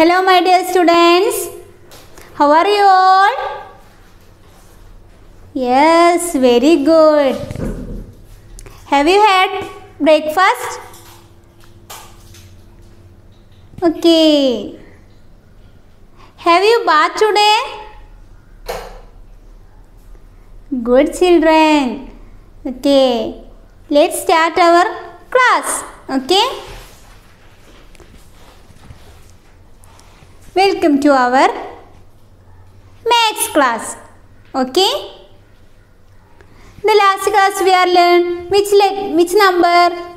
Hello my dear students, how are you all? Yes, very good. Have you had breakfast? Okay. Have you bathed today? Good children. Okay. Let's start our class. Okay. Welcome to our maths class. Okay. The last class we are learned which number?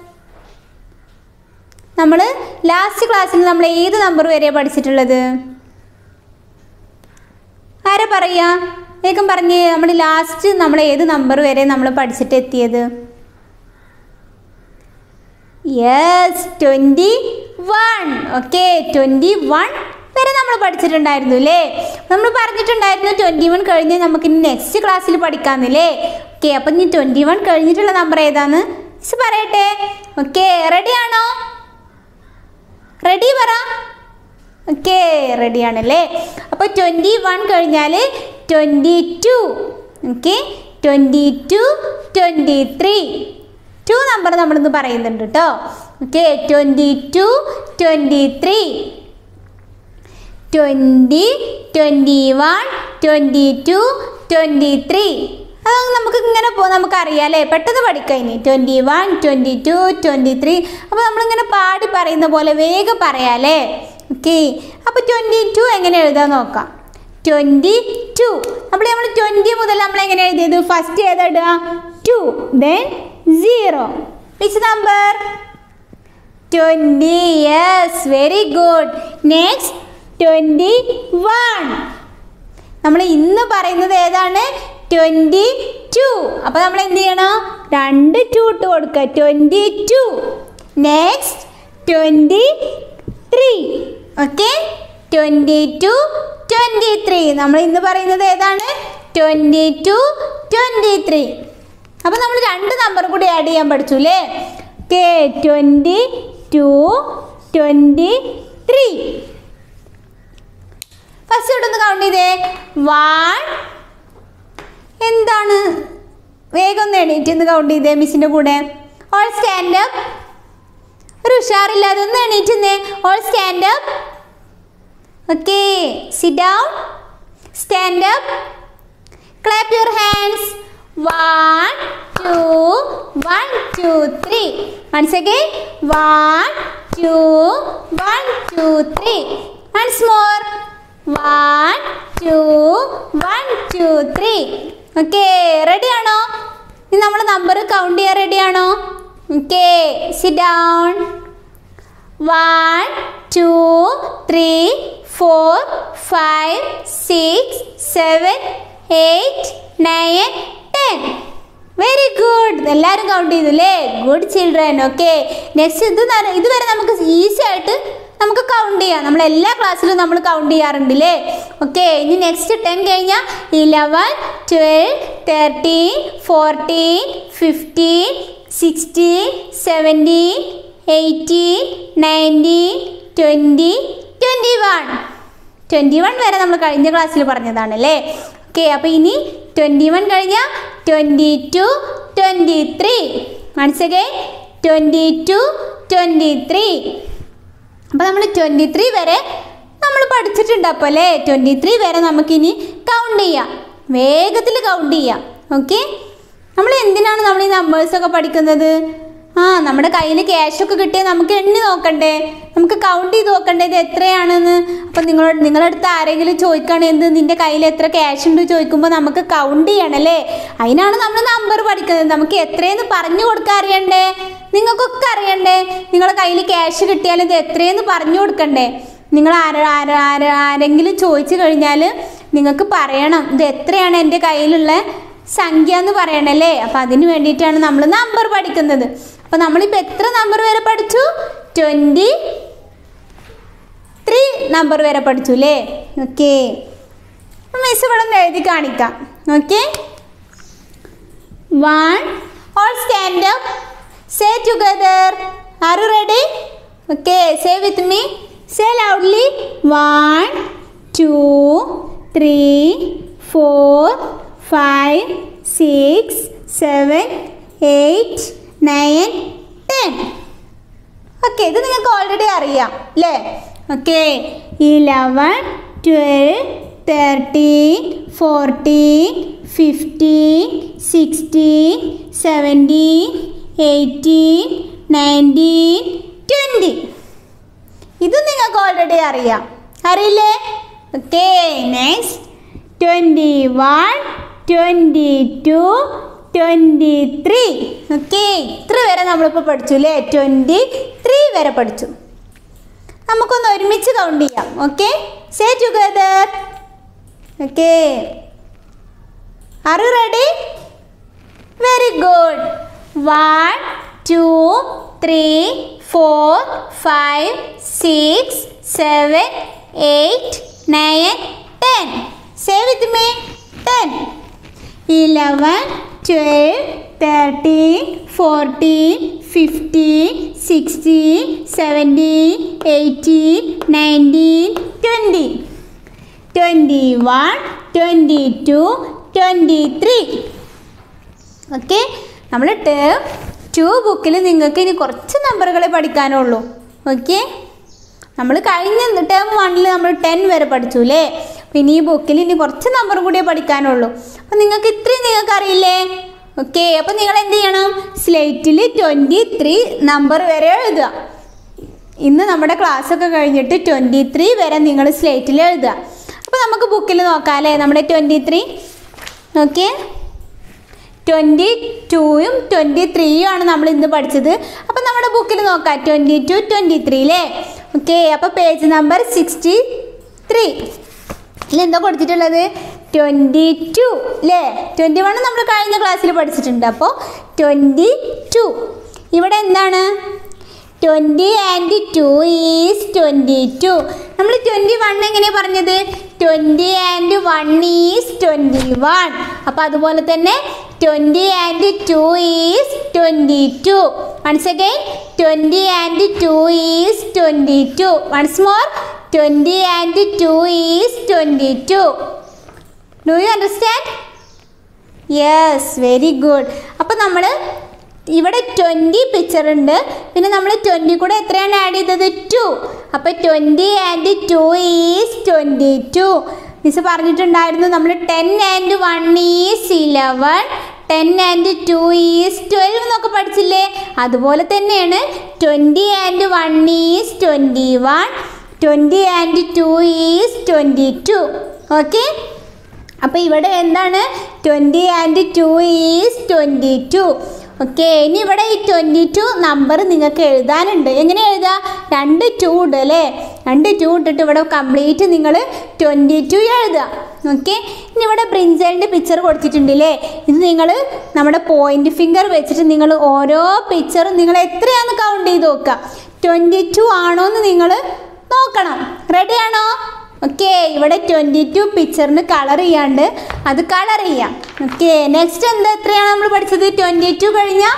നമ്മൾ last ക്ലാസ്സിൽ നമ്മൾ ഏത് number വരെ പഠിച്ചിട്ടുള്ളത്? ആരാ പറയാ? വേഗം പറഞ്ഞേ. നമ്മൾ ലാസ്റ്റ് നമ്മൾ ഏത് നമ്പർ വരെ നമ്മൾ പഠിച്ചിട്ട് എത്തിയത്? യെസ്, 21. ഓക്കെ, 21 വരെ നമ്മൾ പഠിച്ചിട്ടുണ്ടായിരുന്നു അല്ലേ? നമ്മൾ പറഞ്ഞിട്ടുണ്ടായിരുന്നു 21 കഴിഞ്ഞ് നമുക്ക് ഇനി നെക്സ്റ്റ് ക്ലാസ്സിൽ പഠിക്കാമെന്നില്ലേ? ഓക്കെ, അപ്പം ഇനി 21 കഴിഞ്ഞിട്ടുള്ള നമ്പർ ഏതാന്ന് മിസ് പറയട്ടെ. ഓക്കെ, റെഡി ആണോ? റെഡി പറ. ഓക്കെ, റെഡി ആണല്ലേ? അപ്പോൾ 21 കഴിഞ്ഞാൽ 22. ഓക്കെ, 22, 23. 2 നമ്പർ നമ്മളിന്ന് പറയുന്നുണ്ട് കേട്ടോ. ഓക്കെ, 22, 23, 20, 21, 22, 23. അതൊക്കെ നമുക്ക് ഇങ്ങനെ നമുക്കറിയാം അല്ലേ? പെട്ടെന്ന് പഠിക്കാം. ഇനി 21, 22, 23. അപ്പോൾ നമ്മളിങ്ങനെ പാടി പറയുന്ന പോലെ വേഗം പറയാം അല്ലേ? ഓക്കെ, അപ്പോൾ 22 എങ്ങനെ എഴുതാൻ നോക്കാം. 22 അപ്പോൾ നമ്മൾ 20 മുതൽ നമ്മൾ എങ്ങനെ എഴുതിയത്? ഫസ്റ്റ് ഏതാ ഇടുക? 2, then 0. Which number? 20. Yes, very good. Next 21. നമ്മൾ ഇന്ന് പറയുന്നത് ഏതാണ്? 22. അപ്പോൾ നമ്മൾ എന്ത് ചെയ്യണം? 2 2 ഇട്ട് കൊടുക്കുക. 22. നെക്സ്റ്റ് 23. ഓക്കെ, 22, 23. നമ്മൾ ഇന്ന് പറയുന്നത് ഏതാണ്? 22, 23. അപ്പോൾ നമ്മൾ 2 നമ്പർ കൂടി ആഡ് ചെയ്യാൻ പഠിച്ചു അല്ലേ? ഓക്കെ, 22, 23. ഫസ്റ്റ് ഇട്ടൊന്ന് കൗണ്ട് ചെയ്തേ. 1. എന്താണ്? വേഗം ഒന്ന് എണീറ്റ് ഒന്ന് കൗണ്ട് ചെയ്തേ മിസ്സിൻ്റെ കൂടെ. All stand up. ഒരു ഉഷാറില്ലാതെ ഒന്ന് എണീറ്റുന്നേ. All stand up. Okay, sit down. Stand up. Clap your hands. 1 2 1 2 3. Once again. 1 2 1 2 3. Once more. 1 2 1 2 3. Okay, ready ആണോ? ഇനി നമ്മൾ നമ്പർ കൗണ്ട് ചെയ്യാൻ റെഡി ആണോ? Okay, sit down. 1 2 3 4 5 6 7 8 9 10. Very good. എല്ലാവരും കൗണ്ട് ചെയ്തു അല്ലേ? Good children. ഓക്കെ, നെക്സ്റ്റ് ഇതുവരെ നമുക്ക് ഈസി ആയിട്ട് നമുക്ക് കൗണ്ട് ചെയ്യാം. നമ്മൾ എല്ലാ ക്ലാസ്സിലും നമ്മൾ കൗണ്ട് ചെയ്യാറുണ്ട് അല്ലേ? ഓക്കെ, ഇനി നെക്സ്റ്റ് 10 കഴിഞ്ഞാൽ 11 12 13 14 15 16 17 18 19 20 21 വരെ നമ്മൾ കഴിഞ്ഞ ക്ലാസ്സിൽ പറഞ്ഞതാണ് അല്ലേ? ഓക്കെ, അപ്പോൾ ഇനി 21 കഴിഞ്ഞാൽ 22 23. Once again 22 23. അപ്പോൾ നമ്മൾ 23 വരെ നമ്മൾ പഠിച്ചിട്ടുണ്ട്. അപ്പോൾ അല്ലേ? 23 വരെ നമുക്കിനി കൗണ്ട് ചെയ്യാം. വേഗത്തിൽ കൗണ്ട് ചെയ്യാം. ഓക്കെ, നമ്മൾ എന്തിനാണ് നമ്മൾ ഈ നമ്പേഴ്സൊക്കെ പഠിക്കുന്നത്? നമ്മുടെ കയ്യിൽ ക്യാഷൊക്കെ കിട്ടിയാൽ നമുക്ക് എണ്ണി നോക്കണ്ടേ? നമുക്ക് കൗണ്ട് ചെയ്ത് നോക്കണ്ടേ ഇത് എത്രയാണെന്ന്? അപ്പം നിങ്ങളുടെ അടുത്ത് ആരെങ്കിലും ചോദിക്കുകയാണെങ്കിൽ നിൻ്റെ കയ്യിൽ എത്ര ക്യാഷ് ഉണ്ട് ചോദിക്കുമ്പോൾ നമുക്ക് കൗണ്ട് ചെയ്യണമല്ലേ? അതിനാണ് നമ്മൾ നമ്പർ പഠിക്കുന്നത്. നമുക്ക് എത്രയെന്ന് പറഞ്ഞു കൊടുക്കാൻ അറിയണ്ടേ? നിങ്ങൾക്കൊക്കെ അറിയണ്ടേ? നിങ്ങളുടെ കയ്യിൽ ക്യാഷ് കിട്ടിയാൽ ഇത് എത്രയെന്ന് പറഞ്ഞു കൊടുക്കണ്ടേ? നിങ്ങൾ ആരെങ്കിലും ചോദിച്ചു കഴിഞ്ഞാൽ നിങ്ങൾക്ക് പറയണം ഇത് എത്രയാണ് എൻ്റെ കയ്യിലുള്ള സംഖ്യ എന്ന് പറയണല്ലേ? അപ്പം അതിന് വേണ്ടിയിട്ടാണ് നമ്മൾ നമ്പർ പഠിക്കുന്നത്. അപ്പം നമ്മളിപ്പോൾ എത്ര നമ്പർ വരെ പഠിച്ചു? 23 നമ്പർ വരെ പഠിച്ചു അല്ലേ? ഓക്കെ, മിസ് ഇവിടെ ഒന്ന് എഴുതി കാണിക്കാം. Okay, 1. All stand up. Say together. Are you ready? Okay, say with me. Say loudly. 1, 2, 3, 4, 5, 6, 7, 8, 9, 10. Okay, ഇത് നിങ്ങൾക്ക് ഓൾറെഡി അറിയാം അല്ലേ? ഓക്കെ, 11, 12, 13, 14, 15, 16, 17, 18, 19, 20. ഇത് നിങ്ങൾക്ക് ഓൾറെഡി അറിയാം, അറിയില്ലേ? Okay, next 21, 22, 23. ഓക്കെ, ഇത്ര വരെ നമ്മളിപ്പോൾ പഠിച്ചു അല്ലേ? 23 വരെ പഠിച്ചു. നമുക്കൊന്ന് ഒരുമിച്ച് കൗണ്ട് ചെയ്യാം. Okay, say together. Okay, are you ready? Very good. 1, 2, 3, 4, 5, 6, 7, 8, 9, 10. Say with me. 10. 11, 12, 13, 14, 15, 16, 17, 18, 19, 20. 21, 22, 23. Okay, നമ്മൾ ടേം 2 ബുക്കിൽ നിങ്ങൾക്ക് ഇനി കുറച്ച് നമ്പറുകളെ പഠിക്കാനുള്ളൂ. ഓക്കെ, നമ്മൾ കഴിഞ്ഞ ടേം 1 നമ്മൾ 10 വരെ പഠിച്ചു അല്ലേ? പിന്നെ ഈ ബുക്കിൽ ഇനി കുറച്ച് നമ്പർ കൂടിയേ പഠിക്കാനുള്ളൂ. അപ്പം നിങ്ങൾക്ക് ഇത്രയും നിങ്ങൾക്ക് അറിയില്ലേ? ഓക്കെ, അപ്പം നിങ്ങൾ എന്ത് ചെയ്യണം? സ്ലേറ്റിൽ 23 നമ്പർ വരെ എഴുതുക. ഇന്ന് നമ്മുടെ ക്ലാസ്സൊക്കെ കഴിഞ്ഞിട്ട് 23 വരെ നിങ്ങൾ സ്ലേറ്റിൽ എഴുതുക. അപ്പോൾ നമുക്ക് ബുക്കിൽ നോക്കാം അല്ലേ? നമ്മുടെ 23. ഓക്കെ, 22ഉം 23യും ആണ് നമ്മൾ ഇന്ന് പഠിച്ചത്. അപ്പം നമ്മുടെ ബുക്കിൽ നോക്കാം 22, 23 അല്ലേ? ഓക്കെ, അപ്പോൾ പേജ് നമ്പർ 63 എന്താ കൊടുത്തിട്ടുള്ളത്? 22 അല്ലേ? 21 നമ്മൾ കഴിഞ്ഞ ക്ലാസ്സിൽ പഠിച്ചിട്ടുണ്ട്. അപ്പോൾ 22 ഇവിടെ എന്താണ്? 20 and 2 is 22. നമ്മൾ 21 എങ്ങനെയാണ് പറഞ്ഞത്? 20 and 1 is 21. അപ്പോൾ അതുപോലെ തന്നെ 20 and 2 is 22. Once again 20 and 2 is 22. Once more 20 and 2 is 22. Do you understand? Yes, very good. അപ്പോൾ നമ്മൾ ഇവിടെ 20 പിക്ചർ ഉണ്ട്. പിന്നെ നമ്മൾ 20 കൂടെ എത്രയാണ് ആഡ് ചെയ്തത്? 2. അപ്പോൾ 20 and 2 is 22. മിസ് പറഞ്ഞിട്ടുണ്ടായിരുന്നു നമ്മൾ 10 and 1 is 11, 10 and 2 is 12 എന്നൊക്കെ പഠിച്ചില്ലേ? അതുപോലെ തന്നെയാണ് 20 and 1 is 21, 20 and 2 is 22. Okay, അപ്പോൾ ഇവിടെ എന്താണ്? 20 and 2 is 22. ഓക്കെ, ഇനി ഇവിടെ ഈ 22 നമ്പർ നിങ്ങൾക്ക് എഴുതാനുണ്ട്. എങ്ങനെ എഴുതുക? 2 2 ഉണ്ട് അല്ലേ? 2 2 ഇട്ടിട്ട് ഇവിടെ കംപ്ലീറ്റ് നിങ്ങൾ 22 എഴുതുക. ഓക്കെ, ഇനി ഇവിടെ ബ്രിഞ്ചലിൻ്റെ പിക്ചർ കൊടുത്തിട്ടുണ്ടല്ലേ? ഇത് നിങ്ങൾ നമ്മുടെ പോയിന്റ് ഫിംഗർ വെച്ചിട്ട് നിങ്ങൾ ഓരോ പിക്ചറും നിങ്ങൾ എത്രയാണെന്ന് കൗണ്ട് ചെയ്ത് നോക്കുക. 22 ആണോ എന്ന് നിങ്ങൾ നോക്കണം. റെഡിയാണോ? ഓക്കെ, ഇവിടെ 22 പിക്ചറിന് കളർ ചെയ്യാണ്ട് അത് കളർ ചെയ്യാം. ഓക്കെ, നെക്സ്റ്റ് എന്താ? എത്രയാണ് നമ്മൾ പഠിച്ചത്? 22 കഴിഞ്ഞാൽ?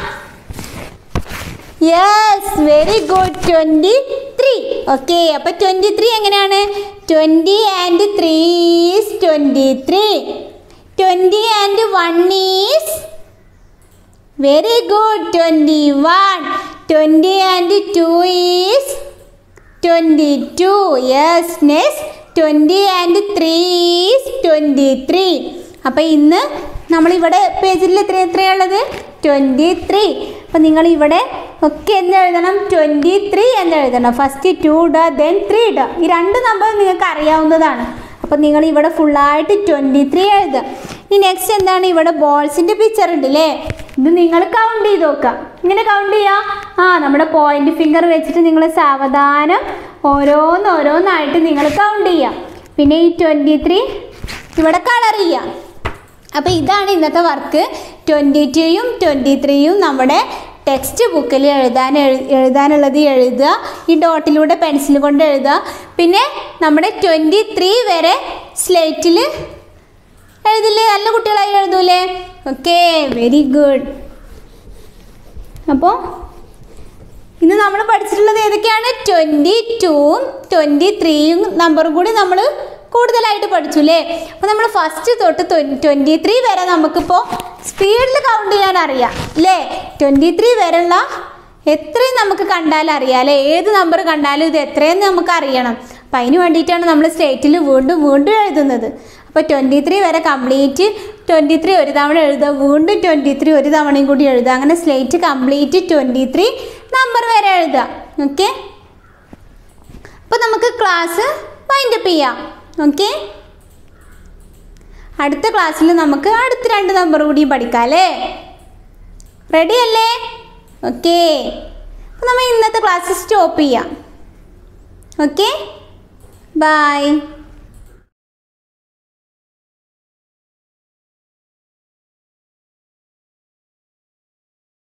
Yes, very good. 23. ഓക്കെ, അപ്പോൾ 23 എങ്ങനെയാണ്? 20 and 3 is 23. 20 and 1 is? Very good, 21. 20 and 2 is? 22. Yes, next 20 and 3 is 23. അപ്പോൾ ഇന്ന് നമ്മളിവിടെ പേജിൽ എത്രയുള്ളത്? 23. അപ്പോൾ നിങ്ങളിവിടെ ഒക്കെ എന്ന് എഴുതണം? 23 എന്ന് എഴുതണം. ഫസ്റ്റ് 2 ഇടുക, ദെൻ 3 ഇടുക. ഈ 2 നമ്പർ നിങ്ങൾക്ക് അറിയാവുന്നതാണ്. അപ്പോൾ നിങ്ങൾ ഇവിടെ ഫുള്ളായിട്ട് 23 എഴുതുക. ഇനി നെക്സ്റ്റ് എന്താണ്? ഇവിടെ ബോൾസിൻ്റെ പിക്ചർ ഉണ്ട് അല്ലേ? ഇത് നിങ്ങൾ കൗണ്ട് ചെയ്ത് നോക്കുക. ഇങ്ങനെ കൗണ്ട് ചെയ്യുക. നമ്മുടെ പോയിന്റ് ഫിംഗർ വെച്ചിട്ട് നിങ്ങൾ സാവധാനം ഓരോന്നായിട്ട് നിങ്ങൾ കൗണ്ട് ചെയ്യുക. പിന്നെ ഈ 23 ഇവിടെ കളർ ചെയ്യുക. അപ്പോൾ ഇതാണ് ഇന്നത്തെ വർക്ക്. 22യും 23യും നമ്മുടെ ടെക്സ്റ്റ് ബുക്കിൽ എഴുതാനുള്ളത് എഴുതുക. ഈ ഡോട്ടിലൂടെ പെൻസിൽ കൊണ്ട് എഴുതുക. പിന്നെ നമ്മുടെ 23 വരെ സ്ലേറ്റിൽ എഴുതില്ലേ? നല്ല കുട്ടികളായി എഴുതൂലേ? Okay, very good. അപ്പോൾ ഇന്ന് നമ്മൾ പഠിച്ചിട്ടുള്ളത് ഏതൊക്കെയാണ്? 22ഉം 23യും നമ്പറും കൂടി നമ്മൾ കൂടുതലായിട്ട് പഠിച്ചു അല്ലേ? അപ്പോൾ നമ്മൾ ഫസ്റ്റ് തൊട്ട് 23 വരെ നമുക്കിപ്പോൾ സ്പീഡിൽ കൗണ്ട് ചെയ്യാൻ അറിയാം അല്ലേ? 23 വരെയുള്ള എത്രയും നമുക്ക് കണ്ടാൽ അറിയാം അല്ലേ? ഏത് നമ്പർ കണ്ടാലും ഇത് എത്രയെന്ന് നമുക്ക് അറിയണം. അപ്പം അതിന് വേണ്ടിയിട്ടാണ് നമ്മൾ സ്ലേറ്റിൽ വീണ്ടും വീണ്ടും എഴുതുന്നത്. അപ്പോൾ 23 വരെ കംപ്ലീറ്റ് 23 ഒരു തവണ എഴുതുക, വീണ്ടും 23 ഒരു തവണയും കൂടി എഴുതുക. അങ്ങനെ സ്ലേറ്റ് കംപ്ലീറ്റ് 23 നമ്പർ വരെ എഴുതുക. ഓക്കെ, അപ്പോൾ നമുക്ക് ക്ലാസ് വൈൻഡപ്പ് ചെയ്യാം. ഓക്കെ, അടുത്ത ക്ലാസ്സിൽ നമുക്ക് അടുത്ത 2 നമ്പർ കൂടി പഠിക്കാം അല്ലേ? റെഡി അല്ലേ? ഓക്കെ, അപ്പോൾ നമ്മൾ ഇന്നത്തെ ക്ലാസ് സ്റ്റോപ്പ് ചെയ്യാം. Okay, by.